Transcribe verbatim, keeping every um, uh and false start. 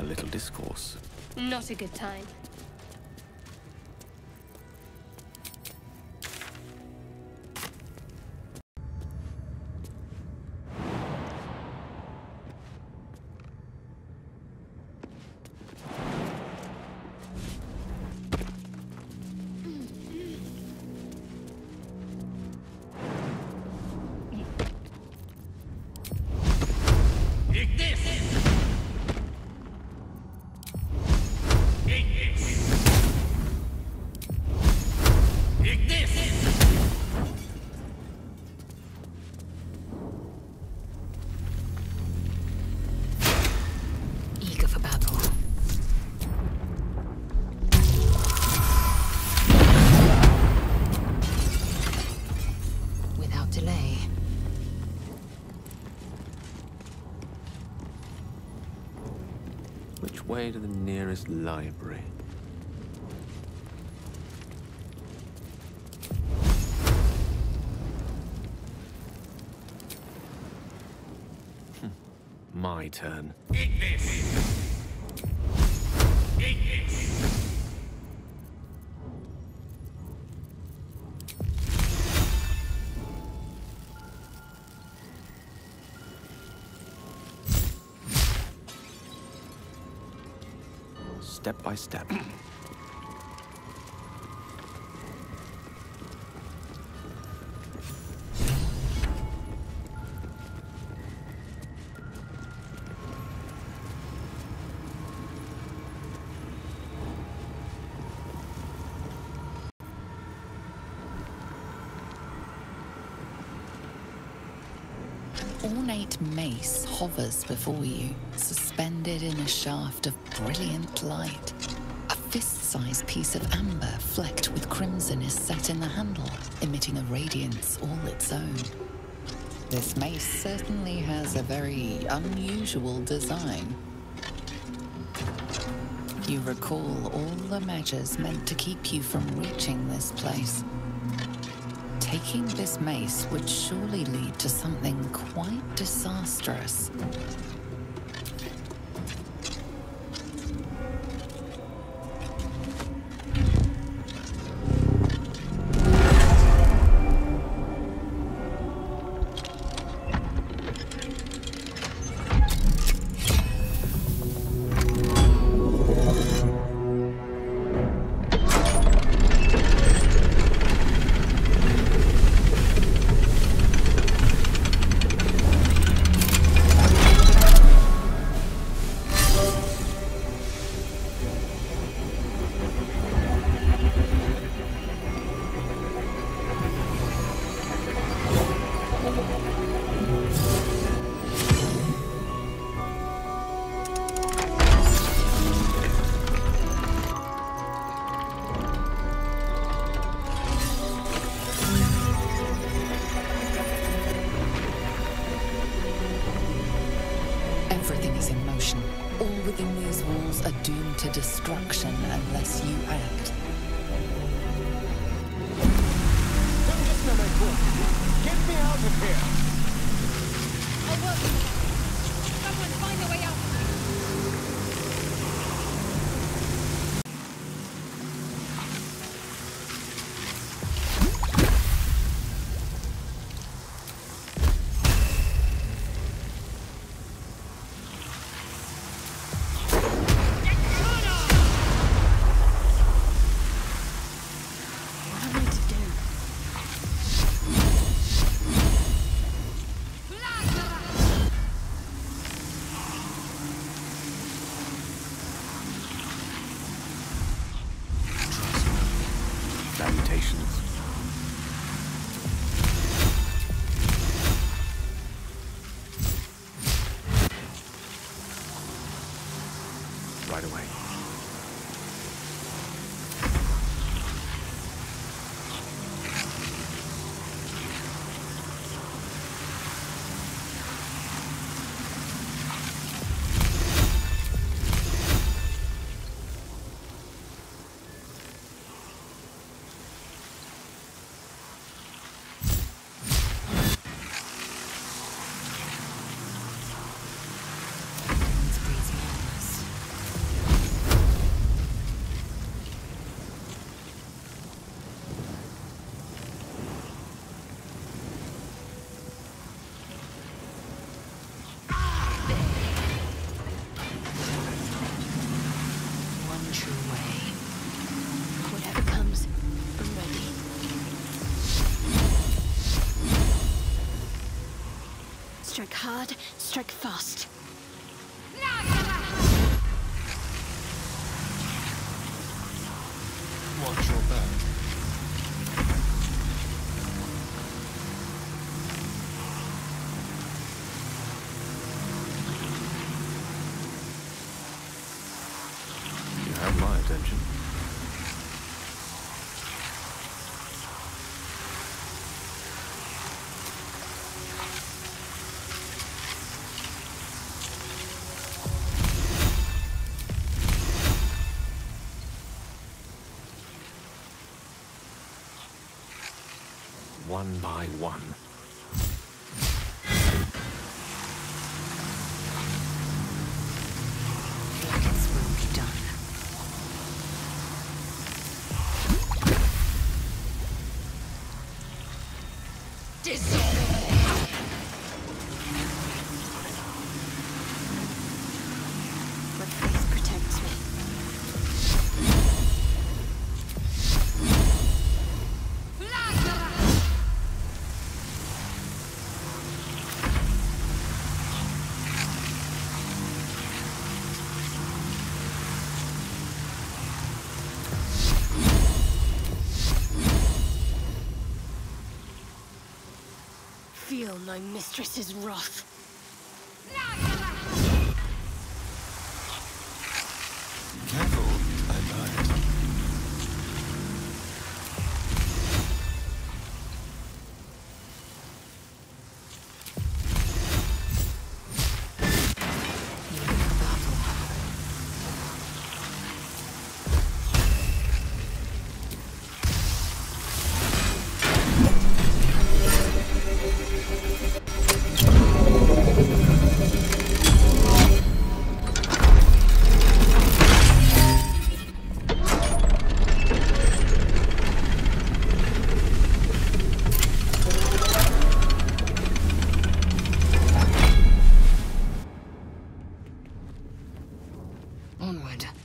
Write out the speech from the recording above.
a little discourse. Not a good time. Way to the nearest library. Hm. My turn. Eat this! Eat this! Step by step. Ornate mace hovers before you, suspended in a shaft of brilliant light. A fist-sized piece of amber flecked with crimson is set in the handle, emitting a radiance all its own. This mace certainly has a very unusual design. You recall all the measures meant to keep you from reaching this place. Taking this mace would surely lead to something quite disastrous. To destruction unless you act. Don't get no my cool. Get me out of here! I will. Someone find a way out. Right away. hard, strike fast. Watch your back. You have my attention. One by one. This will be done. What face protects me? Feel my mistress's wrath. Careful, I lied. Onward.